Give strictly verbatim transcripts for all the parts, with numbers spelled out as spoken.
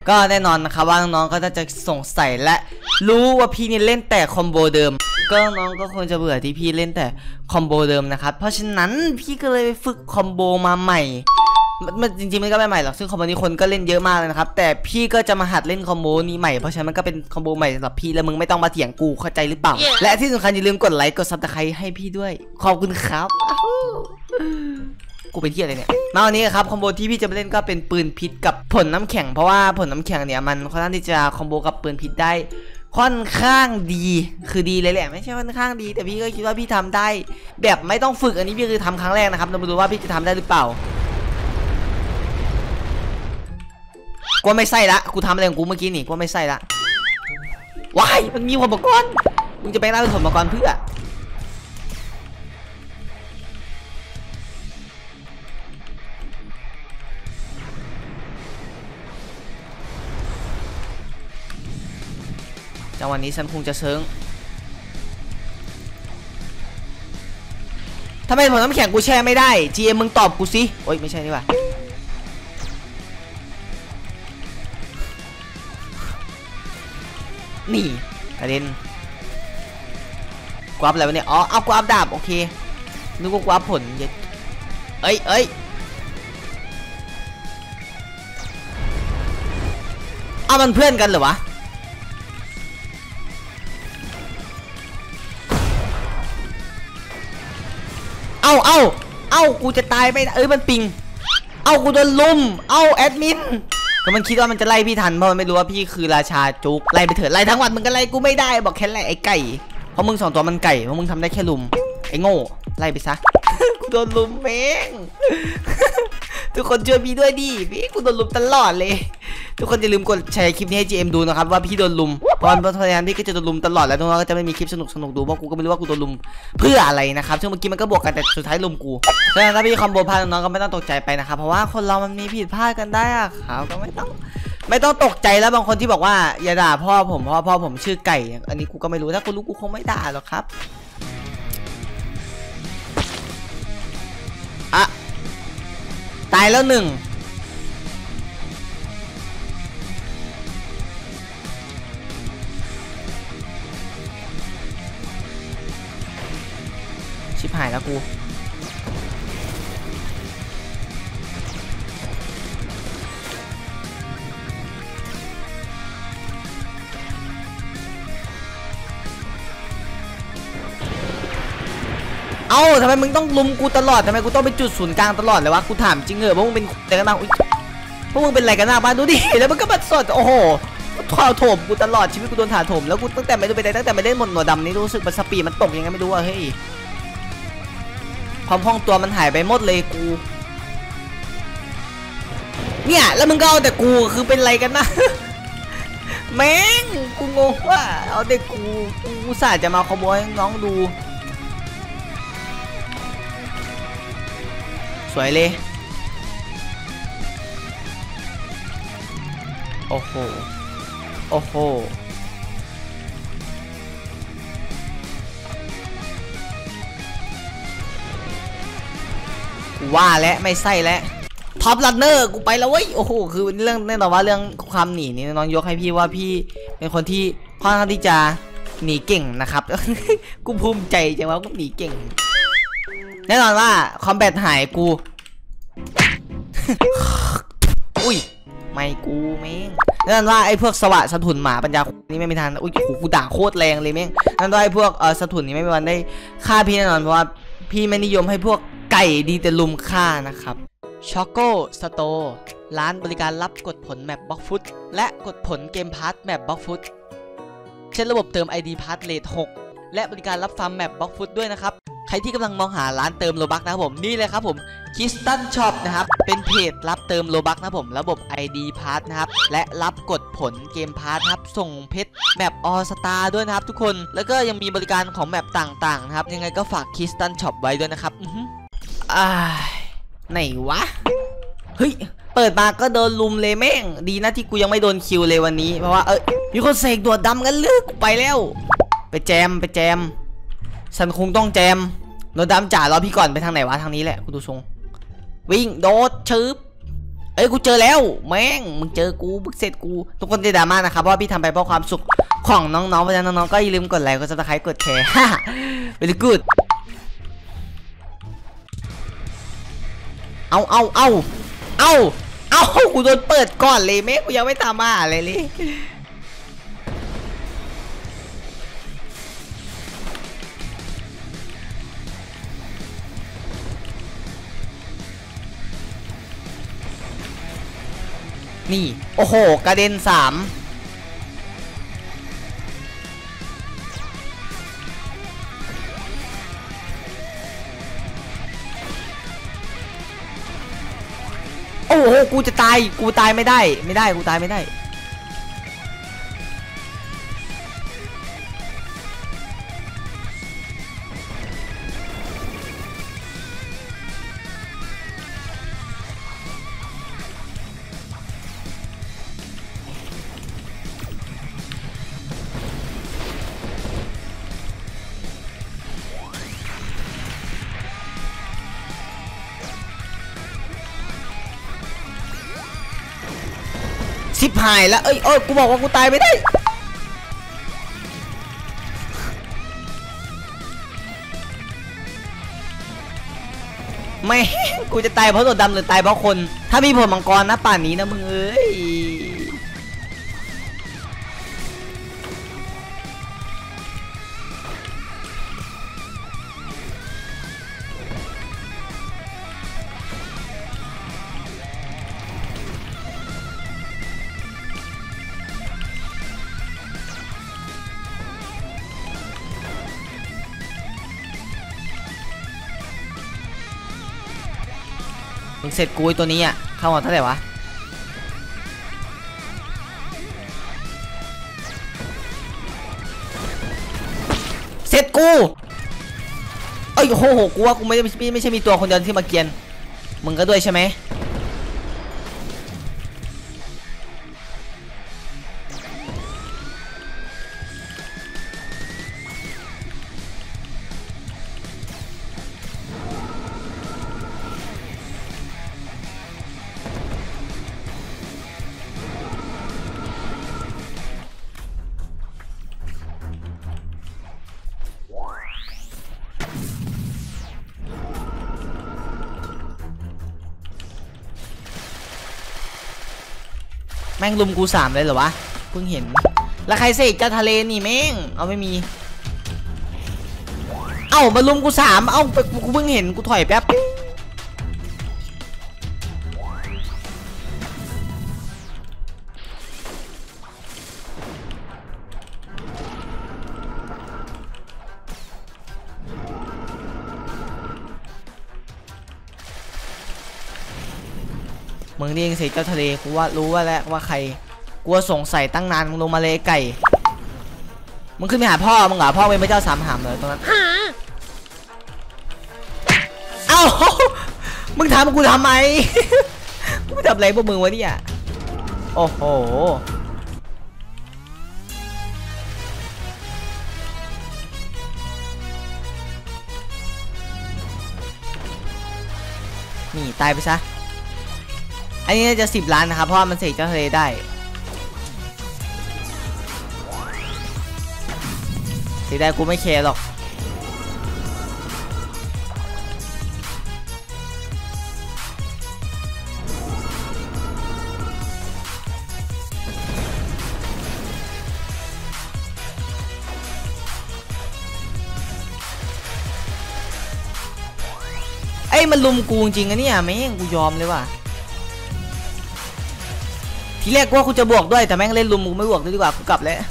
ก็แน่นอนนะครับว่าน้องๆก็จะสงสัยและรู้ว่าพี่นี่เล่นแต่คอมโบเดิมก็น้องก็คงจะเบื่อที่พี่เล่นแต่คอมโบเดิมนะครับเพราะฉะนั้นพี่ก็เลยไปฝึกคอมโบมาใหม่มันจริงๆมันก็ไม่ใหม่หรอกซึ่งคอมโบนี้คนก็เล่นเยอะมากเลยนะครับแต่พี่ก็จะมาหัดเล่นคอมโบนี้ใหม่เพราะฉะนั้นมันก็เป็นคอมโบใหม่สำหรับพี่แล้วมึงไม่ต้องมาเถียงกูเข้าใจหรือเปล่า yeah. และที่สำคัญอย่าลืมกดไลค์กดซับสไครต์ให้พี่ด้วยขอบคุณครับกูเป็นที่อะไรเนี่ยมาวันนี้ครับคอมโบที่พี่จะมาเล่นก็เป็นปืนพิษกับผลน้ำแข็งเพราะว่าผลน้ำแข็งเนี่ยมันค่อนข้างที่จะคอมโบกับปืนพิษได้ค่อนข้างดีคือดีเลยแหละไม่ใช่ค่อนข้างดีแต่พี่ก็คิดว่าพี่ทำได้แบบไม่ต้องฝึกอันนี้พี่คือทำครั้งแรกนะครับเรามาดูว่าพี่จะทำได้หรือเปล่ากูไม่ใส่ละกูทำอะไรของกูเมื่อกี้นี่กูไม่ใส่ละว้ายมันมีผลประกอบมึงจะไปล่าเป็นผลประกอบเพื่อจังหวะนี้ฉันคงจะเซิงทำไมผลน้ำแข็งกูแช่ไม่ได้ จี เอ็ม มึงตอบกูสิโอ๊ยไม่ใช่นี่ว่ะนี่กระเด็นกวาบอะไรวะเนี่ยอ๋อเอากวาบดาบโอเคนึกว่ากวาบผลเย็ดเอ้ยเอ้ยเอามันเพื่อนกันเหรอวะเอาเอาเอากูจะตายไปเอ้ยมันปิงเอากูโดนลุมเอาแอดมินก็มันคิดว่ามันจะไล่พี่ทันเพราะมันไม่รู้ว่าพี่คือราชาจุกไล่ไปเถิดไล่ทั้งวันมึงก็ไล่กูไม่ได้บอกแค่ไล่ไอ้ไก่เพราะมึงสองตัวมันไก่เพราะมึงทำได้แค่ลุมไอ้โง่ไล่ไปซะ กูโดนลุมเม้ง ทุกคนช่วยพี่ด้วยดิพี่กูโดนลุมตลอดเลยทุกคนอย่าลืมกดแชร์คลิปนี้ให้ จี เอ็ม ดูนะครับว่าพี่โดนลุมเพราะเพราะฉะนั้นพี่ก็จะโดนลุมตลอดแล้วน้องๆก็จะไม่มีคลิปสนุกสนุกดูเพราะกูก็ไม่รู้ว่ากูโดนลุมเพื่ออะไรนะครับซึ่งเมื่อกี้มันก็บวกกันแต่สุดท้ายลุมกูฉะนั้นถ้าพี่คอมโบพลาดน้องๆก็ไม่ต้องตกใจไปนะครับเพราะว่าคนเรามันมีผิดพลาดกันได้อะครับก็ไม่ต้องไม่ต้องตกใจแล้วบางคนที่บอกว่าอย่าด่าพ่อผมเพราะพ่อผมชื่อไก่อันนี้กูก็ไม่รู้ถ้ากูรู้กูคงไม่ด่าหรอกครับอะตายแล้วหนึ่งชิบหายแล้วกูเอ้าทำไมมึงต้องลุมกูตลอดทำไมกูต้องเป็นจุดศูนย์กลางตลอดเลยวะกูถามจริงเหรอพวกมึงเป็นอะไรกันบ้างอุ้ยพวกมึงเป็นอะไรกันบ้างมาดูดิแล้วมึงก็มาสดโอ้โหถาโถมกูตลอดชีวิตกูโดนถาโถมแล้วกูตั้งแต่ไม่ได้ไปได้ตั้งแต่ไม่ได้หมดหนวดดำนี่รู้สึกมันสปีดมันตกยังไงไม่รู้อะเฮ้ยความคล่องตัวมันหายไปหมดเลยกูเนี่ยแล้วมึงก็เอาแต่กูคือเป็นอะไรกันนะ แม่งกูงงว่าเอาแต่กูกูอุตส่าห์จะมาขโมยน้องดูสวยเลยโอ้โหโอ้โหว่าแล้วไม่ใช่แล้วท็อปรันเนอร์กูไปแล้วเว้ยโอ้โหคือเรื่องแน่นอนว่าเรื่องความหนีนี่น้องยกให้พี่ว่าพี่เป็นคนที่ค่อนข้างที่จะหนีเก่งนะครับ กูภูมิใจจังว่ากูหนีเก่งแน่นอนว่าคอมแบทหายกู อุ้ยไม่กูแม่งแน่นอนว่าไอ้พวกสวะสะทุนหมาปัญญานี่ไม่มีทางอุ้ยกูด่าโคตรแรงเลยแม่งแน่นอนว่าไอ้พวกเออสะทุนนี่ไม่มีวันได้ฆ่าพี่แน่นอนเพราะว่าพี่ไม่นิยมให้พวกไก่ดีแต่ลุมฆ่านะครับช็อกโกสโตร์ร้านบริการรับกดผลแมปบล็อกฟุตและกดผลเกมพาร์ทแมปบล็อกฟุตเช่นระบบเติม ไอ ดี พาร์ทเลทหกและบริการรับฟาร์มแมปบล็อกฟุตด้วยนะครับใครที่กำลังมองหาร้านเติมโลบัคนะครับผมนี่เลยครับผมคิสตันช็อปนะครับเป็นเพจรับเติมโลบัคนะครับผมระบบ ไอ ดี พาร์ทนะครับและรับกดผลเกมพาร์ทครับส่งเพชรแมปออสตาร์ด้วยนะครับทุกคนแล้วก็ยังมีบริการของแมปต่างๆนะครับยังไงก็ฝากคิสตันช็อปไว้ด้วยนะครับอือฮึอ่าไหนวะเฮ้ยเปิดมาก็โดนลุมเลยแม่งดีนะที่กูยังไม่โดนคิวเลยวันนี้เพราะว่าเออมีคนเสกตัวดำกันลึกไปแล้วไปแจมไปแจมฉันคงต้องแจมโดนดำจ่ารอพี่ก่อนไปทางไหนวะทางนี้แหละกูดูทรงวิ่งโดดชืบเอ้ยกูเจอแล้วแม่งมึงเจอกูมึงเสร็จกูทุกคนจะดราม่านะครับเพราะพี่ทำไปเพราะความสุขของน้องๆเพราะฉะนั้นน้องๆก็อย่าลืมกดไลค์กดซับสไครต์กดแชร์ฮ่า very good เอาเอาเอาเอาเอากูโดนเปิดก่อนเลยแม่กูยังไม่ทำมาอะไรเลยนี่โอ้โหกระเด็นสามโอ้โหกูจะตายกูตายไม่ได้ไม่ได้กูตายไม่ได้ชิบหายแล้วเอ้ยเอ้ยกูบอกว่ากูตายไม่ได้ไม่กูจะตายเพราะตัวดำหรือตายเพราะคนถ้ามีผลมังกรนะป่านนี้นะมึงเอ้ยมึงเสร็จกูตัวนี้อ่ะเข้ามาเท่าไหร่วะเสร็จกูเอ้ยโหโหกูว่ากูไม่ไม่ไม่ใช่มีตัวคนเดียวที่มาเกียนมึงก็ด้วยใช่ไหมแม่งลุมกูสามเลยเหรอวะเพิ่งเห็นแล้วใครเสกเจ้าทะเลนี่แม่งเอาไม่มีเอ้ามาลุมกูสามเอ้ากูเพิ่งเห็นกูถอยแป๊บมึงนี่เองเสกเจ้าทะเลกูว่ารู้ว่าแล้วว่าใครกูสงสัยตั้งนานมึงลงมาเลยไก่มึงขึ้นไปหาพ่อมึงเหรอพ่อเป็นพระเจ้าสามหามเลยตรงนั้นเอ้ามึงถามกูทำไมกูไม่ทำอะไรพวกมึงวะเนี่ยโอ้โหนี่ตายไปซะอันนี้จะสิบล้านนะครับเพราะมันเสกเจ้าทะเลได้เสียดายกูไม่แคร์หรอกไอ้มันลุมกูจริงอะเนี่ยแม่งกูยอมเลยว่ะทีแรกว่ากูจะบวกด้วยแต่แม่งเล่นลุมกูไม่บวกด้วยดีกว่ากูกลับแล้ว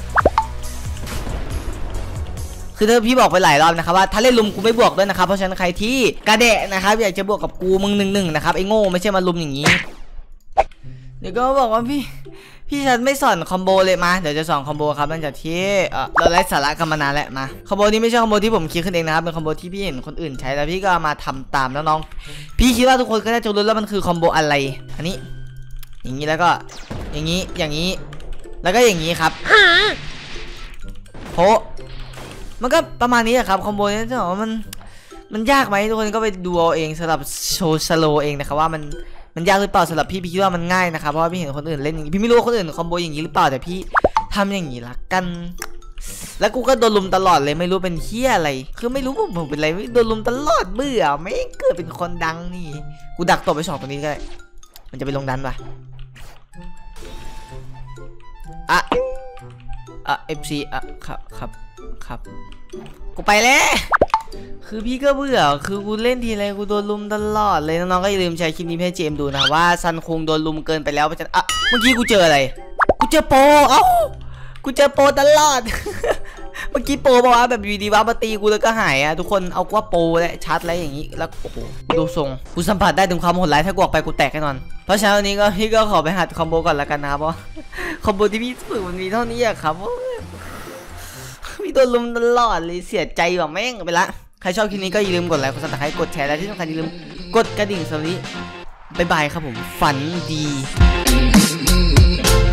คือถ้าพี่บอกไปหลายรอบนะครับว่าถ้าเล่นลุมกูไม่บวกด้วยนะครับเพราะฉะนั้นใครที่กระเดะนะครับอยากจะบวกกับกูมึงหนึ่งหนึ่งนะครับไอ้โง่ไม่ใช่มาลุมอย่างนี้เดี๋ยวก็บอกว่าพี่พี่ฉันไม่สอนคอมโบเลยมาเดี๋ยวจะสอนคอมโบครับหลังจากที่เออเราไร้สาระกันมานานแล้วมาคอมโบนี้ไม่ใช่คอมโบที่ผมคิดขึ้นเองนะครับเป็นคอมโบที่พี่เห็นคนอื่นใช้แล้วพี่ก็มาทำตามแล้วน้องพี่คิดว่าทุกคนก็น่าจะรู้แล้วมันคือคอมโบอะไรอันนี้อย่างนี้แล้วก็อย่างนี้อย่างนี้แล้วก็อย่างนี้ครับโหมันก็ประมาณนี้ครับคอมโบนี้จะบอกว่ามันมันยากไหมทุกคนก็ไปดูเอาเองสำหรับโชว์สโลเองนะครับว่ามันมันยากหรือเปล่าสำหรับพี่พี่คิดว่ามันง่ายนะครับเพราะว่าพี่เห็นคนอื่นเล่นอย่างนี้พี่ไม่รู้ว่าคนอื่นคอมโบอย่างนี้หรือเปล่าแต่พี่ทำอย่างนี้ละกันแล้วกูก็โดนลุมตลอดเลยไม่รู้เป็นเฮี้ยอะไรคือไม่รู้ผมเป็นอะไรไม่โดนลุมตลอดเบื่อไม่เกิดเป็นคนดังนี่กูดักตบไปสองตัวนี้ก็ได้มันจะไปลงดันปะอ่ะอ่ะเอฟซีอ่ะครับครับครับกูไปแล้วคือพี่ก็เบื่อคือกูเล่นทีไรกูโดนลุมตลอดเลยน้องๆก็อย่าลืมแชร์คลิปนี้ให้เจมดูนะว่าซันคงโดนลุมเกินไปแล้วเพราะฉะนั้นอ่ะเมื่อกี้กูเจออะไรกูเจอโปเอ้ากูเจอโปตลอด เมื่อกี้โปบอกว่าแบบอยู่ดีว่ามาตีกูแล้วก็หายอ่ะทุกคนเอาว่าโปและชัดอะไรอย่างนี้แล้วโอ้โหดูทรงกูสัมผัสได้ถึงความโหดร้ายถ้ากูออกไปกูแตกแน่นอนเพราะฉะนั้นวันนี้ก็พี่ก็ขอไปหัดคอมโบก่อนแล้วกันนะครับเพราะคอมโบที่พี่ฝึกมันมีเท่านี้อะครับพี่โดนลุมตลอดเลยเสียใจว่ะแม่งไปละใครชอบคลิปนี้ก็อย่าลืมกดไลค์กดซับสไครต์กดแชร์และที่สำคัญอย่าลืมกดกระดิ่งสำหรับนี้บ๊ายบายครับผมฝันดี